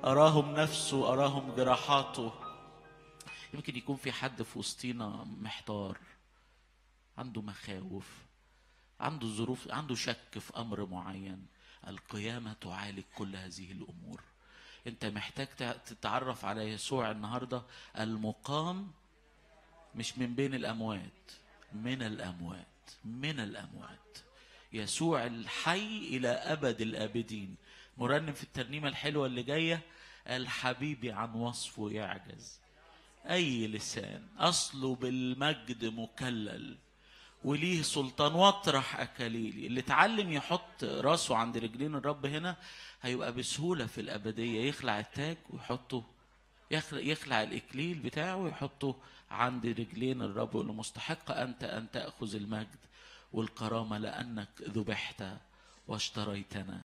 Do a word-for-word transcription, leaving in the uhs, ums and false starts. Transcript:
أراهم نفسه، أراهم جراحاته. يمكن يكون في حد في وسطينا محتار، عنده مخاوف، عنده ظروف، عنده شك في أمر معين. القيامة تعالج كل هذه الأمور. أنت محتاج تتعرف على يسوع النهاردة المقام، مش من بين الأموات، من الأموات، من الأموات. يسوع الحي إلى أبد الآبدين. مرنم في الترنيمة الحلوة اللي جاية قال: حبيبي عن وصفه يعجز أي لسان، أصله بالمجد مكلل وليه سلطان واطرح أكاليلي. اللي اتعلم يحط راسه عند رجلين الرب هنا هيبقى بسهولة في الأبدية يخلع التاج ويحطه، يخلع, يخلع الإكليل بتاعه ويحطه عند رجلين الرب، ويقول له: مستحق أنت أن تأخذ المجد والكرامة لأنك ذبحت واشتريتنا